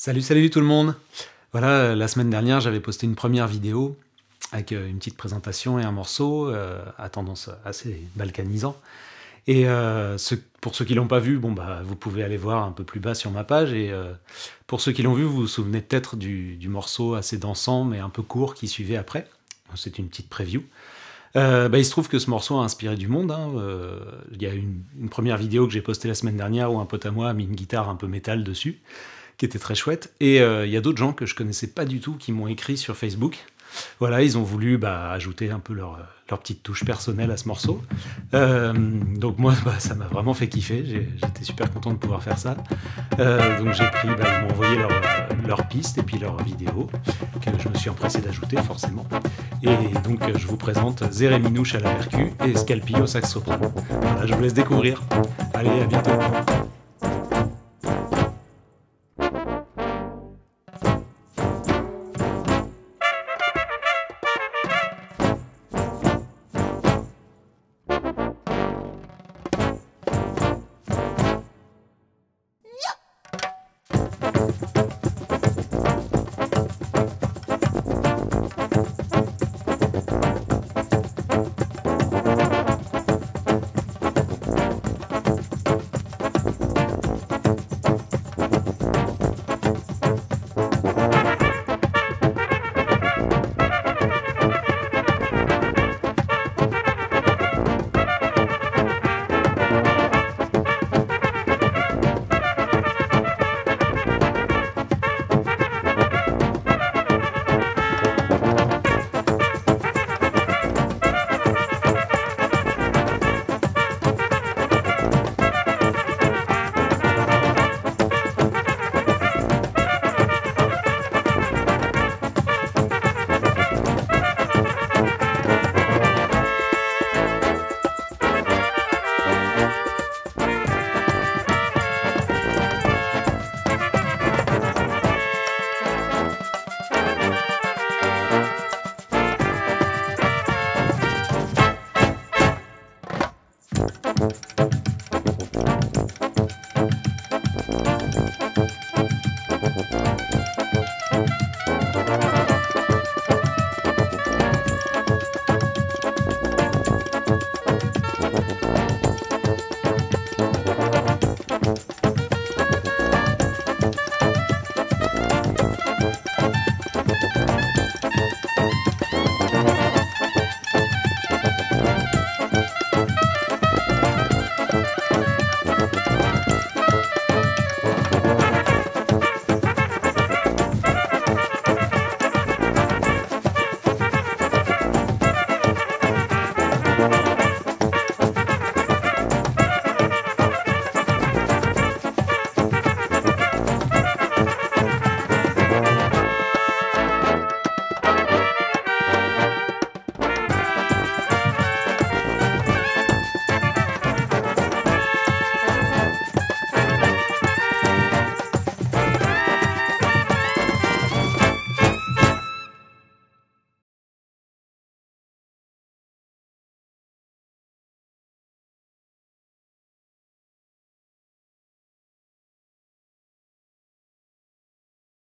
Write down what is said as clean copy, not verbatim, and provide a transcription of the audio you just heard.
Salut tout le monde. Voilà, la semaine dernière, j'avais posté une première vidéo avec une petite présentation et un morceau à tendance assez balkanisant. Et pour ceux qui l'ont pas vu, bon bah vous pouvez aller voir un peu plus bas sur ma page. Et pour ceux qui l'ont vu, vous vous souvenez peut-être du morceau assez dansant mais un peu court qui suivait après. C'est une petite preview. Il se trouve que ce morceau a inspiré du monde, hein. Il y a une première vidéo que j'ai postée la semaine dernière où un pote à moi a mis une guitare un peu métal dessus, qui était très chouette. Et il y a d'autres gens que je connaissais pas du tout qui m'ont écrit sur Facebook. Voilà, ils ont voulu ajouter un peu leur petite touche personnelle à ce morceau. Donc moi, ça m'a vraiment fait kiffer. J'étais super content de pouvoir faire ça. Donc j'ai pris, ils m'ont envoyé leur piste et puis leur vidéo, que je me suis empressé d'ajouter forcément. Et donc je vous présente Zéré Minouche à la percu et Scalpi au sax soprano. Voilà, je vous laisse découvrir. Allez, à bientôt.